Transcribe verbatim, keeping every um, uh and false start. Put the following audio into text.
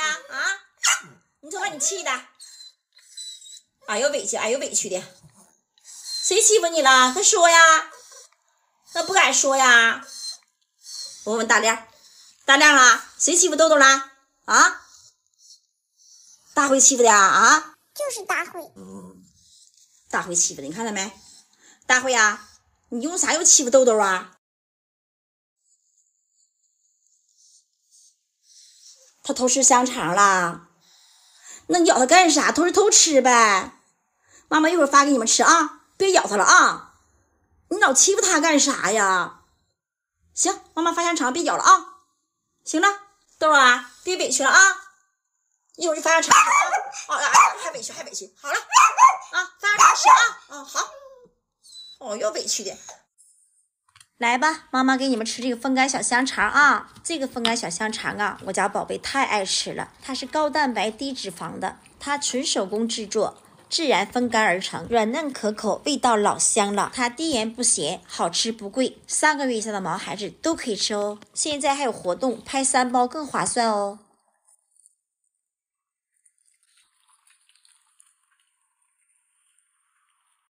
啊？你说把你气的，哎呦委屈，哎呦委屈的，谁欺负你了？快说呀！那不敢说呀。我问大亮，大亮啊，谁欺负豆豆了？啊？大辉欺负的呀？啊？ 就是大辉。 嗯，大辉欺负的，你看到没？大辉呀，你用啥又欺负豆豆啊？他偷吃香肠了，那你咬他干啥？偷是偷吃呗。妈妈一会儿发给你们吃啊，别咬他了啊！你老欺负他干啥呀？行，妈妈发香肠，别咬了啊！行了，豆儿啊，别委屈了啊！一会儿就发香肠啊！啊，还委屈还委屈，好了啊，发香肠吃啊！啊，好。哦，又委屈的。来吧，妈妈给你们吃这个风干小香肠啊！这个风干小香肠啊，我家宝贝太爱吃了。它是高蛋白低脂肪的，它纯手工制作，自然风干而成，软嫩可口，味道老香了。它低盐不咸，好吃不贵，三个月以下的毛孩子都可以吃哦。现在还有活动，拍三包更划算哦。